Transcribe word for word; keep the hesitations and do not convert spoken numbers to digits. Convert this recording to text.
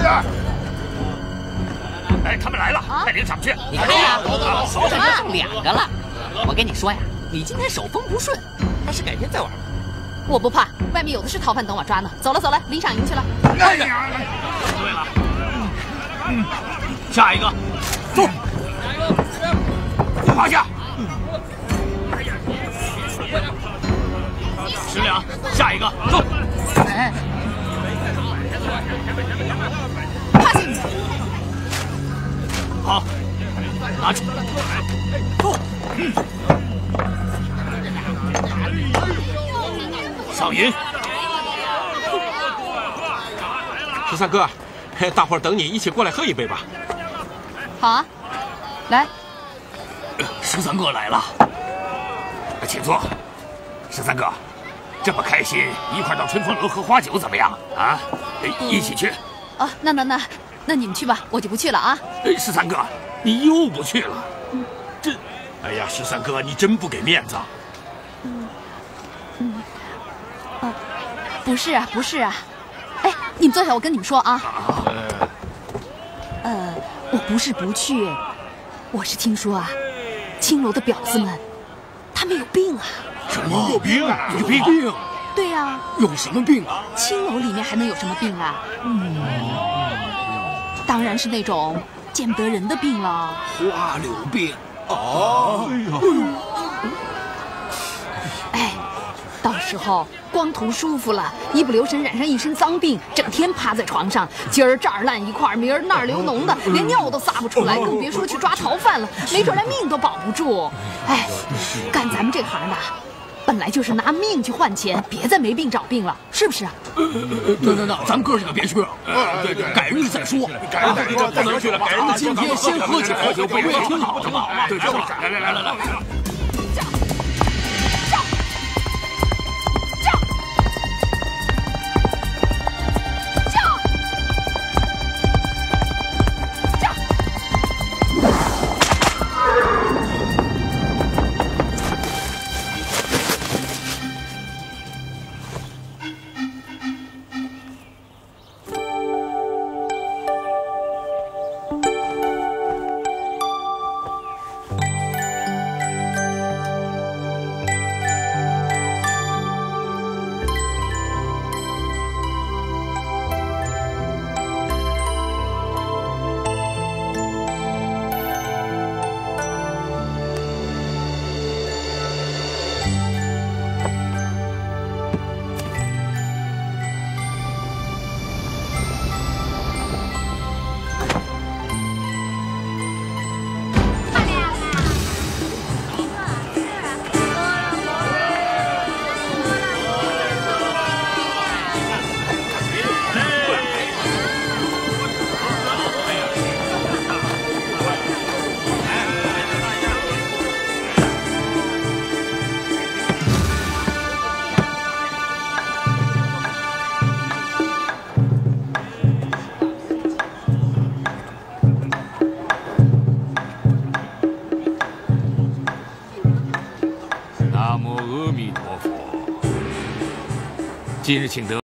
哎，他们来了，快领上去！ 你看呀，手上剩两个了。我跟你说呀，你今天手风不顺，还是改天再玩吧。 我不怕，外面有的是逃犯等我抓呢。走了走了，领赏银去了。 哎呀，对了，嗯，下一个，走，趴下。十两，下一个，走。 哎，趴下！ 好，拿去。走。嗯。赏银。 十三哥，大伙儿等你一起过来喝一杯吧。 好啊，来。 十三哥来了，请坐。十三哥，这么开心，一块到春风楼喝花酒怎么样啊？一起去。 哦，那那那那你们去吧，我就不去了啊。 十三哥，你又不去了， 嗯、 这……哎呀，十三哥，你真不给面子。 嗯嗯，哦，不是啊，不是啊。哎，你们坐下，我跟你们说啊。 啊呃，我不是不去，我是听说啊，青楼的婊子们，他们有病啊。 什么有病啊？有病？ 对呀、啊。 有什么病啊？ 青楼里面还能有什么病啊？嗯，当然是那种见不得人的病了。 花柳病。 哦。哎，到时候光图舒服了，一不留神染上一身脏病，整天趴在床上，今儿这儿烂一块，明儿那儿流脓的，连尿都撒不出来，更别说去抓逃犯了，没准连命都保不住。哎，干咱们这行的，本来就是拿命去换钱，别再没病找病了，是不是啊？ 那那那，咱们哥几个别去了，对对，改日再说，改日再说，不能去了，改日今天先喝酒，喝酒不也挺好的吗？对，正好，来来来来来。今日请得